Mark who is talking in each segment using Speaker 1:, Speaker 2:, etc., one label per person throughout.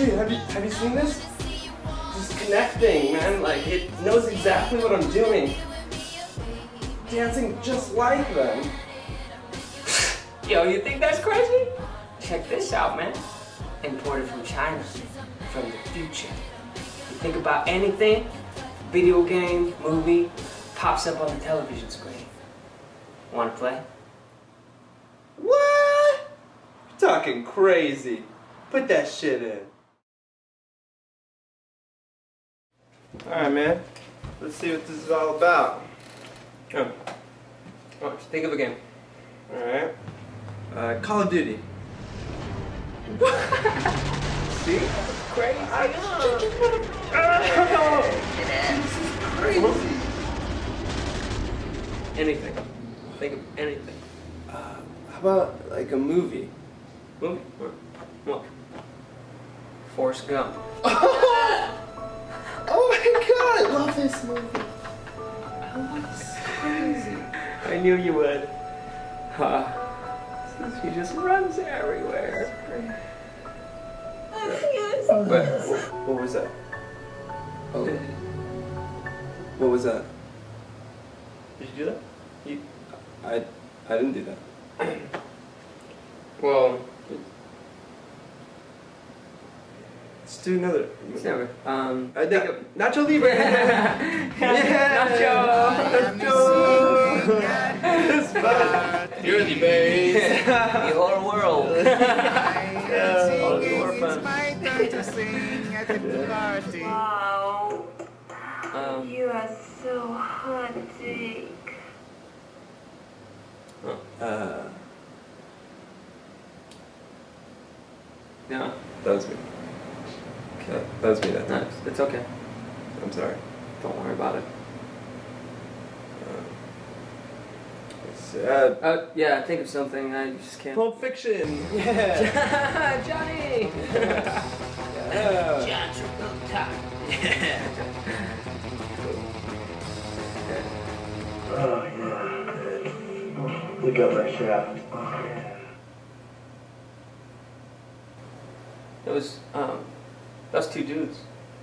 Speaker 1: Dude, have you seen this? Just connecting, man. Like, it knows exactly what I'm doing. Dancing just like them.
Speaker 2: Yo, you think that's crazy? Check this out, man. Imported from China, from the future. You think about anything, video game, movie, pops up on the television screen. Wanna play?
Speaker 1: What? You're talking crazy. Put that shit in. Alright, man. Let's see what this is all about.
Speaker 2: Oh, think of a game.
Speaker 1: Alright. Call of Duty. See?
Speaker 2: Crazy.
Speaker 1: This is crazy.
Speaker 2: Anything. Think of anything.
Speaker 1: How about, like, a movie?
Speaker 2: Movie? What? Forrest Gump.
Speaker 1: Oh my god, I love this movie.
Speaker 2: That's crazy. I knew you would. He just runs everywhere.
Speaker 1: What was that? Oh. What was that?
Speaker 2: Did you do that?
Speaker 1: I didn't do that.
Speaker 2: Well,
Speaker 1: let's do another.
Speaker 2: never.
Speaker 1: Nacho Libre.
Speaker 2: Nacho.
Speaker 1: It's fun. You're the base.
Speaker 2: The whole world. All the orphans.
Speaker 3: Wow. You are so hot, Jake.
Speaker 2: No.
Speaker 1: That was me. Okay. That was me that time.
Speaker 2: No, it's okay.
Speaker 1: I'm sorry.
Speaker 2: Don't worry about it. Yeah, think of something. I just can't.
Speaker 1: Pulp Fiction. Yeah.
Speaker 2: Johnny.
Speaker 1: Yeah.
Speaker 2: John Travolta.
Speaker 4: Oh, yeah. Look up my shaft.
Speaker 2: Those two dudes.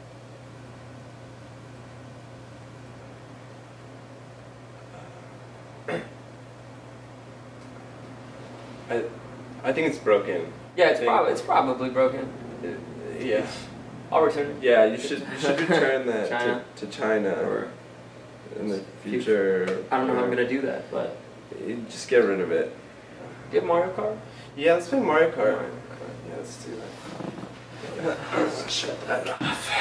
Speaker 1: I think it's broken.
Speaker 2: Yeah, it's probably broken.
Speaker 1: Yeah.
Speaker 2: I'll return it.
Speaker 1: Yeah, you should return that
Speaker 2: China.
Speaker 1: to China or in the future.
Speaker 2: I don't know how I'm gonna do that, but
Speaker 1: you just get rid of it.
Speaker 2: Do you have Mario Kart?
Speaker 1: Yeah, let's play Mario Kart. Yeah, let's do that. Shut that off.